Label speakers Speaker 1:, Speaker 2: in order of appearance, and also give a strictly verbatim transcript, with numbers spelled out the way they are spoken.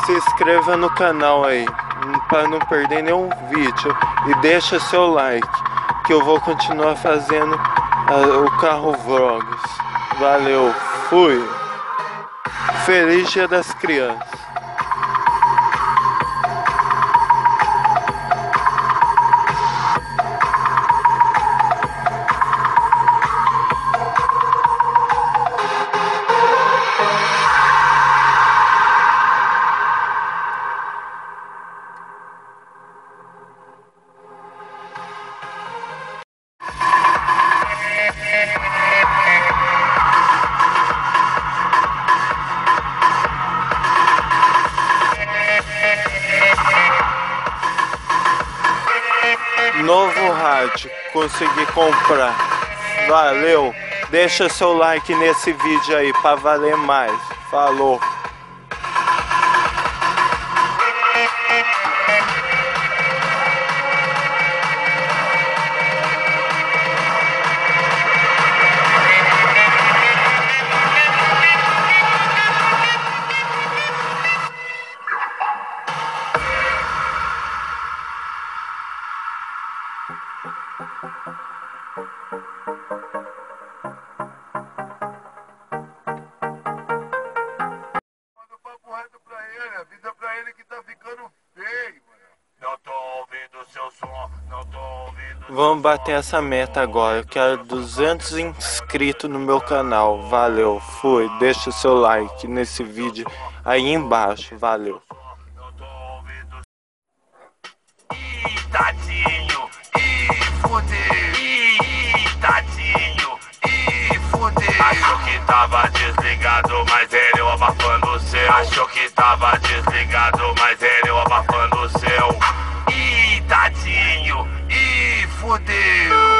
Speaker 1: se inscreva no canal aí, para não perder nenhum vídeo, e deixa seu like, que eu vou continuar fazendo uh, o carro vlogs. Valeu, fui! Feliz Dia das Crianças! Novo rádio, consegui comprar. Valeu, deixa seu like nesse vídeo aí pra valer mais. Falou.
Speaker 2: Avisa pra ele que tá ficando feio, mano. Não tô ouvindo seu som, não tô ouvindo.
Speaker 1: Vamos bater essa meta agora. Eu quero duzentos inscritos no meu canal. Valeu, fui. Deixa o seu like nesse vídeo aí embaixo. Valeu.
Speaker 2: Ih, tadinho, ih, fudeu, ih, tadinho, ih, fudeu. Achou que tava desligado, mas ele eu abafando o seu. Achou que tava desligado, mas ele eu abafando o seu. Ih, tadinho, ih, fudeu.